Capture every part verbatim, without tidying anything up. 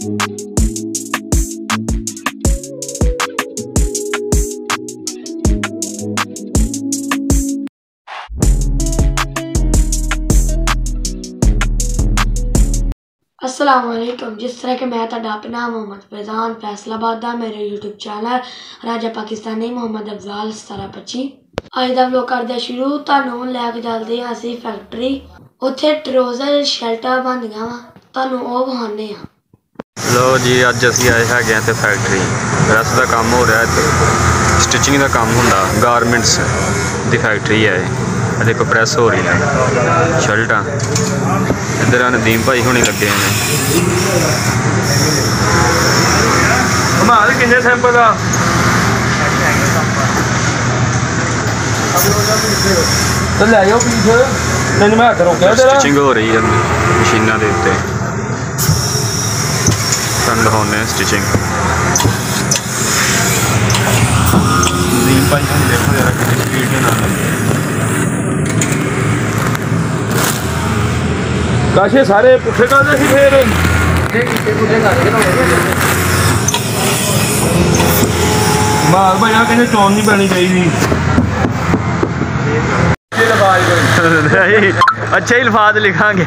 अस्सलामुअलैकुम। जिस तरह के मैं तुहाडा अपना मोहम्मद फैजान फैसलाबाद दा मेरे यूट्यूब चैनल राजा पाकिस्तानी मोहम्मद अफजाल सतारह पच्ची अज दा व्लॉग करदे शुरू। तुहानूं लैके चलदे हां असीं फैक्ट्री, उत्थे ट्राउज़र शर्टां बनदियां वा, तुहानूं ओह विखाने आ। लो जी, अज असीं आए हैगे ते फैक्ट्री प्रेस का काम हो रहा है, स्टिचिंग का काम होंदा, गारमेंट्स दी फैक्ट्री है। देखो प्रेस हो रही है शर्टां। इधर नदीम भाई होने लगे हैं। कितने सैंपल आ तो ले जाओ पीछे, तेन मैं हथ रोकया। स्टिचिंग हो रही है मशीनों के उत्ते, तुहानूं दिखाउने स्टिचिंग। नदीम भाई तुम देखो जरा कितनी स्पीड के नाल काशे सारे पुट्ठे करते सी। फिर मार भाई कहते चौन नहीं पैनी चाहिए। अच्छे ही लफाज लिखांगे।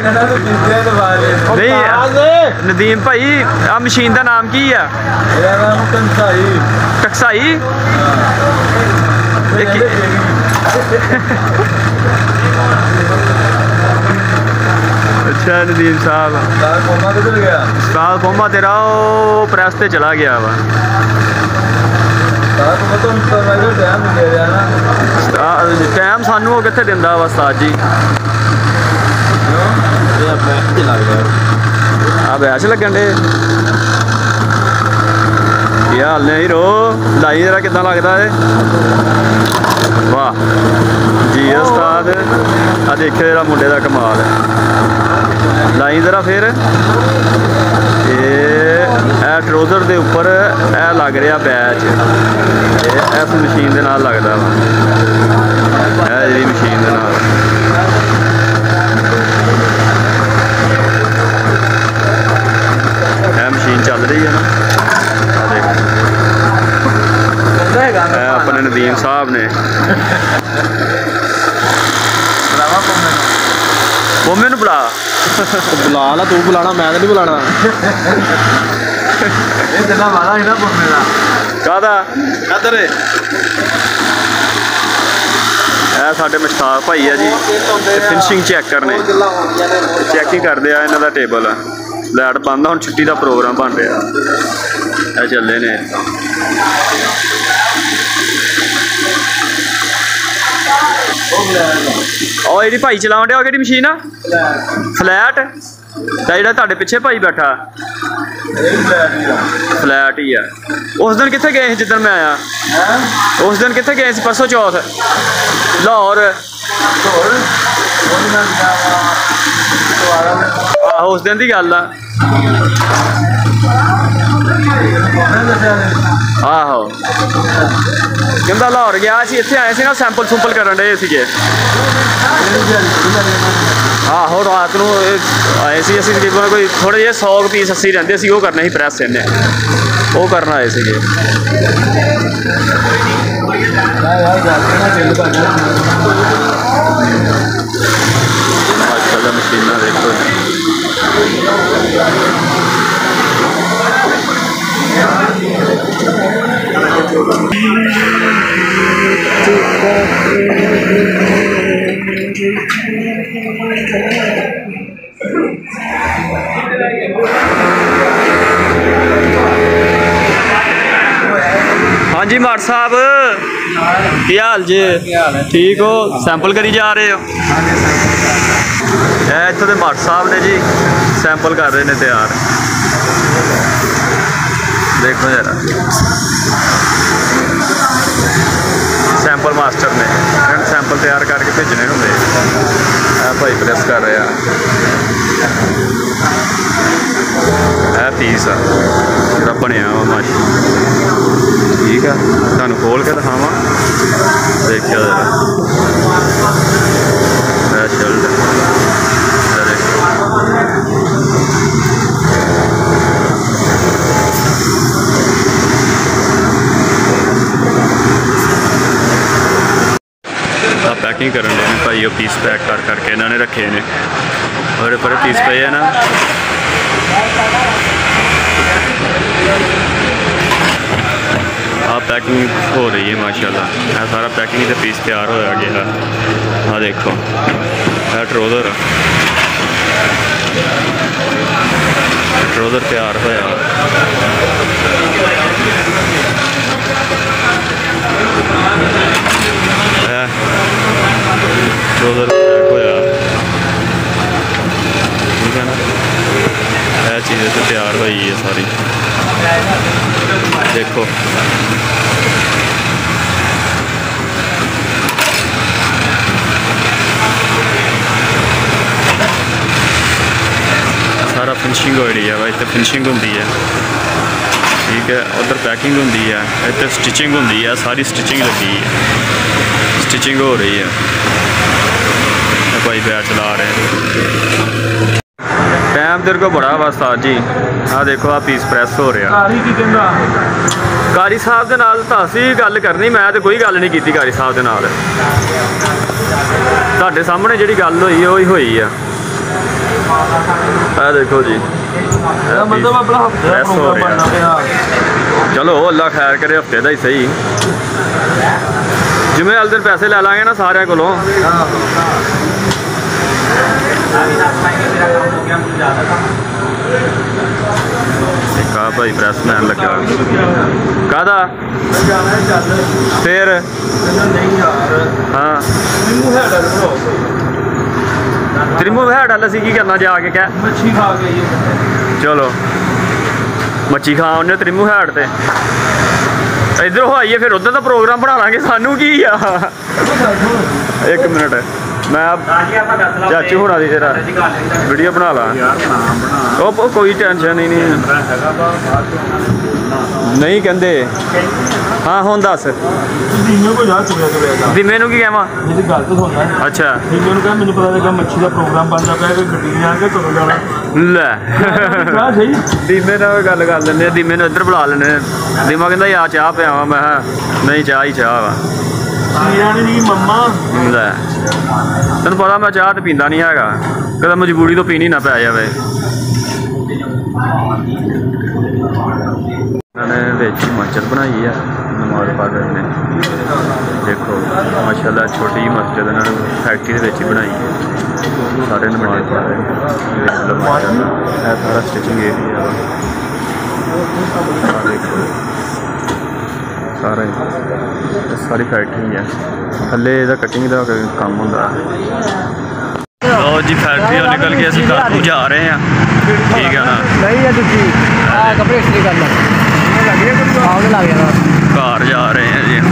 नहीं नदीम भाई आ मशीन का नाम की है? टकसाई। अच्छा नदीम साहब, उस्ताद कोमा तेरा वो प्रेस ते चला गया वा। टाइम सानू वो कितने दिंदा वा उस्ताद जी? आ बैच लगन डे हाल ने हीरो लाई जरा कितना लगता है? वाह जी उस्ताद, आ देखियो जरा मुंडे का कमाल है। लाई जरा फिर ये ट्राउज़र के उपर ए लग रहा बैच, इस मशीन के नाल लगता वा, जी मशीन के नाल। है मशीन चल रही है ना, अपने नदीम साहब ने कोमे नूं बुला बुला ला, तू बुलाना, मैं तो नहीं बुलाना। काहदा इधर साडे मुश्ताक भाई है जी, फिनिशिंग चेकर ने चैकिंग करते हैं इन्हों का टेबल। लाइट बंद, हुण छुट्टी का प्रोग्राम बन रहा, चले ने। और जी भाई चलाउण डिया कि मशीन आ फ्लैट, जो तुहाडे पिछे भाई बैठा फ्लैट ही है। उस दिन कितने गए जिदन मैं आया? उस दिन कितने गए परसों चौथ? लाहौर। आहो उस दिन की गल आ। आहो कहता लाहौर गया सी, इत्थे आए सी ना सैंपल सुंपल करन डे सीगे। आहो रात को आए सी असीं तकरीबन कोई थोड़े जे सौ पीस अस्सी रहिंदे सी, ओह करने ही प्रैस इन्हें, वो करना आए सीगे। अजकल दा मशीनां देखो। हाँ जी माट साहब की हाल जे? ठीक हो? सैंपल करी जा रहे हो? इतों के माट साहब ने जी सैंपल कर रहे हैं तैयार। देखो जरा सैंपल मास्टर ने सैंपल तैयार करके भेजने होंगे। भाई प्रेस कर रहे है पीस जो बनया वा माशी। ठीक है तुहानूं खोल के दिखावा, देखियो जरा शर्ट पैकिंग करन दे ने भाई। वो पीस पैक कर करके इन्होंने रखे ने और पर पीस पे है ना। आप पैकिंग हो रही है माशाल्लाह। यह सारा पैकिंग से पीस तैयार होया गया। हाँ देखो यह ट्रोज़र ट्रोज़र तैयार होया। ट्रोज़र पैक होया ठीक है ना। यह चीज़ें तो तैयार हुई है सारी देखो। सारा फिनिशिंग हो रही है भाई। इतने फिनिशिंग होंगी है ठीक है। उधर पैकिंग होंगी है, इतने स्टिचिंग होंगी है। सारी स्टिचिंग लगी है, स्टिचिंग हो रही है भाई। बैच चला रहे हैं। टाइम तेरे को बड़ा वास्ता जी। हाँ देखो आ पीस प्रैस हो रहा। कारी साहब के नाल तो असी गल करनी, मैं तो कोई गल नहीं की कारी साहब के नाल। तुहाडे सामने जिहड़ी गल होई ओही होई है। आ देखो जी प्रैस हो रहा। चलो अल्लाह खैर करे, हफ्ते का ही सही। जिमें वाले दिन पैसे ले लांगे ना सारे को। भाई प्रैस मैन लगा कादा फिर। हाँ त्रिमू हैड वाल की करना जाके क्या मच्छी खा के। चलो मच्छी खा उन्हें त्रिमू हैड ते इधर हो आइए फिर उधर का प्रोग्राम बना लांगे। सानू की आ एक मिनट मैं चाचू होना दी तेरा वीडियो बना ला। ओ कोई टेंशन ही नहीं नहीं कहते। हाँ हुण दस दिमे नूं की कहवां। अच्छा लै दिमे नाल गल कर लैंदे। दिमे नूं इधर बुला लैने। दिमा कहंदा यार चाह पियावां। मैं नहीं चाह ही चाह वा लै तेन पता मैं चाह तो पींदा नहीं हैगा। कदे मजबूरी तो पीनी ना पै जाए। उन्होंने विच मस्जिद बनाई है, नमाज पढ़ रहे हैं देखो माशाल्लाह। छोटी मस्जिद उन्होंने फैक्ट्री के ही बनाई है। सारे नमाज पढ़ रहे हैं माशाल्लाह। सारा स्टिचिंग एरिया देखो सारा सारी फैक्ट्री है। थले ਇਹਦਾ कटिंग का काम होंदा। लो जी फैक्ट्री निकल के असं घर को जा रहे हैं ठीक है ना। घर जा रहे हैं जी।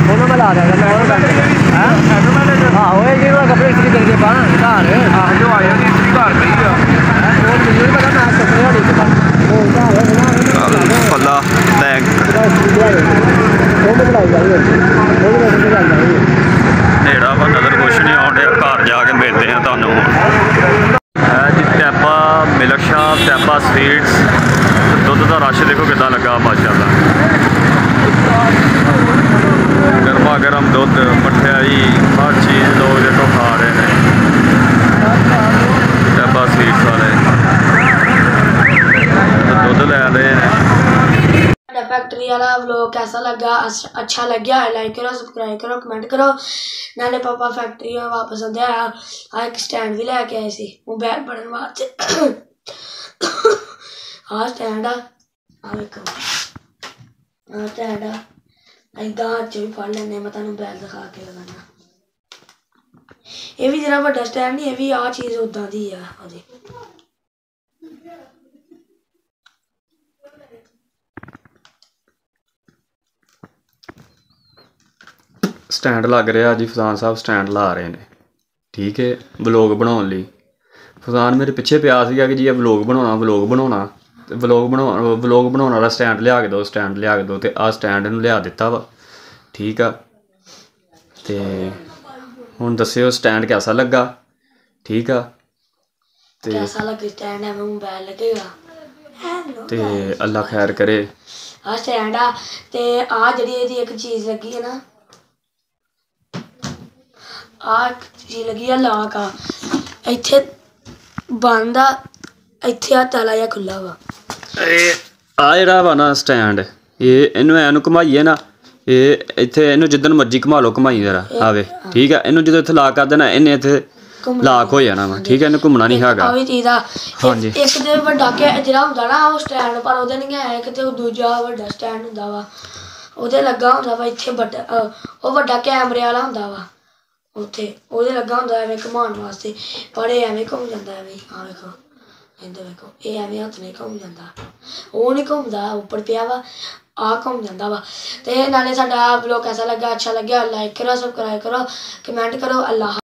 फला नेड़ा वा नज़र कुछ नहीं आने। घर जाके मिलते हैं तुहानू जी। Tapa milk shop Tapa sweets. दुध का रश देखो कितना लगा माशाल्लाह। गर्मा गर्म दुध मठियाई हर चीज़ लोग देखो खा रहे हैं। टैपा स्वीट्स वाले दुध लै रहे हैं। फैक्ट्री वाला व्लॉग कैसा लगा? अच्छा लग्या लाइक करो, सब्सक्राइब करो, कमेंट करो। नाले पापा फैक्ट्री वापस आते आया आ एक स्टैंड भी लैके आए सी मोबाइल पढ़ने वास्ते। हाँ स्टैंड आ देखो हाँ स्टैंड आ इदा हाथ च भी पढ़ लेने। मैं तुहानू मोबाइल दिखा के लगाना। ये भी जरा बड़ा स्टैंड नहीं, ये भी आ चीज़ उदा दी है। स्टैंड लग रहा जी। फजान साहब स्टैंड ला रहे हैं ठीक है व्लॉग बनाने लई। फजान मेरे पिछे पिया सीगा कि जी व्लॉग बनाना व्लॉग बनाना व्लॉग बना व्लॉग बनाने वाला स्टैंड लिया के दो स्टैंड लिया के दो। तो आ स्टैंड इन्हूं लिया दिता वा ठीक आ। तो हुण दस्सिओ स्टैंड कैसा लगा ठीक आ। ते कैसा लगे स्टैंड है मोबाइल लगेगा ते अल्लाह खैर करे। आ स्टैंड आ ते आ जिहड़ी इहदी इक चीज़ लगी है ना ਆ ਇੱਕ ਚੀਜ਼ ਲੱਗੀ ਆ ਲਾਕ ਆ ਇੱਥੇ ਬੰਦ ਆ ਇੱਥੇ ਆ ਤਾਲਾ ਜਿਹਾ ਖੁੱਲਾ ਵਾ ਇਹ ਆ ਜਿਹੜਾ ਵਾ ਨਾ ਸਟੈਂਡ ਇਹ ਇਹਨੂੰ ਐ ਨੂੰ ਘੁਮਾਈਏ ਨਾ ਇਹ ਇੱਥੇ ਇਹਨੂੰ ਜਿੱਦਣ ਮਰਜ਼ੀ ਘੁਮਾ ਲਓ ਘੁਮਾਈ ਜਰਾ ਆਵੇ ਠੀਕ ਆ ਇਹਨੂੰ ਜਦੋਂ ਇੱਥੇ ਲਾਕ ਕਰ ਦੇਣਾ ਇਹਨੇ ਇੱਥੇ ਲਾਕ ਹੋ ਜਾਣਾ ਵਾ ਠੀਕ ਹੈ ਇਹਨੂੰ ਘੁੰਮਣਾ ਨਹੀਂ ਹੈਗਾ ਆ ਵੀ ਚੀਜ਼ ਆ ਹਾਂਜੀ। ਇੱਕ ਤੇ ਵੱਡਾ ਕਿ ਜਿਹੜਾ ਹੁੰਦਾ ਨਾ ਉਹ ਸਟੈਂਡ ਪਰ ਉਹਦੇ ਨਹੀਂ ਹੈ ਇੱਕ ਤੇ ਉਹ ਦੂਜਾ ਵੱਡਾ ਸਟੈਂਡ ਹੁੰਦਾ ਵਾ ਉਹਦੇ ਲੱਗਾ ਹੁੰਦਾ ਵਾ ਇੱਥੇ ਵੱਡਾ ਅਹ ਉਹ ਵੱਡਾ ਕੈਮਰੇ ਵਾਲਾ ਹੁੰਦਾ ਵਾ ਉੱਥੇ ਉਹਦੇ ਲੱਗਾ ਹੁੰਦਾ ਐਵੇਂ ਘੁਮਾਉਣ ਵਾਸਤੇ ਪਰ ਇਹ ਐਵੇਂ ਘੁੰਮ ਜਾਂਦਾ ਐਵੇਂ ਆ ਵੇਖੋ ਇਹਦੇ ਵੇਖੋ ਇਹ ਐਵੇਂ ਹੱਥ ਨਹੀਂ ਘੁੰਮ ਜਾਂਦਾ ਉਹ ਨਹੀਂ ਘੁੰਮਦਾ ਉੱਪਰ ਪਿਆ ਵਾ ਆ ਘੁੰਮ ਜਾਂਦਾ ਵਾ ਤੇ ਨਾਲੇ ਸਾਡਾ ਵਲੋਗ ਕੈਸਾ ਲੱਗਾ ਅੱਛਾ ਲੱਗਿਆ ਲਾਈਕ ਕਰੋ ਸਬਸਕ੍ਰਾਈਬ ਕਰੋ ਕਮੈਂਟ ਕਰੋ ਅੱਲਾ